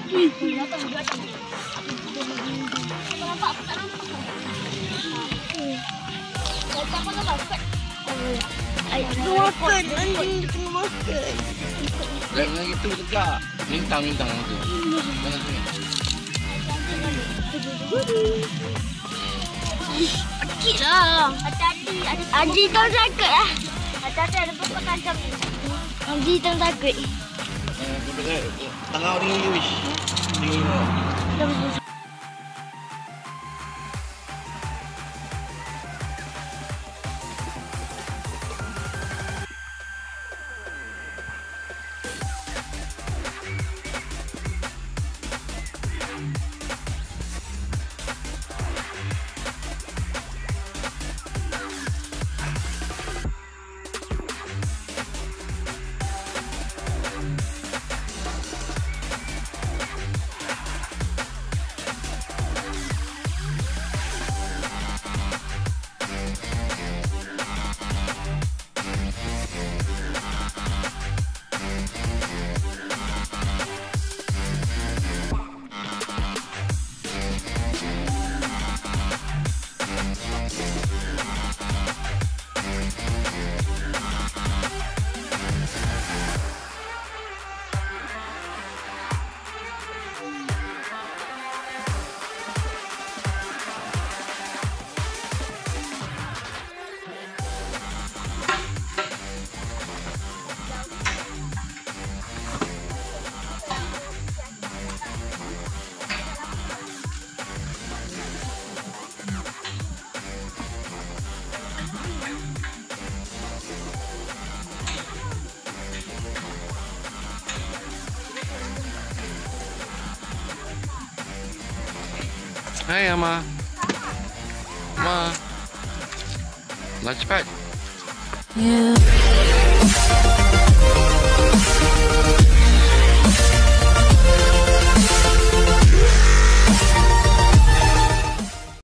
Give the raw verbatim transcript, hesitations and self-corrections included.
Datang, datang. Nampak, aku tak nampak. Datang mana dapat? Tengah makan, anjing tengah makan. Jangan gitu tegak. Mintang, mintang tu. Jangan sini. Sakit lah. Hati-hati. Haji tak sakit lah. Hati-hati ada pokok tajam ni. Haji tak sakit. Tengah ringi wish. Ringi. Hai Ama. Ma. Nak cepat. Yeah.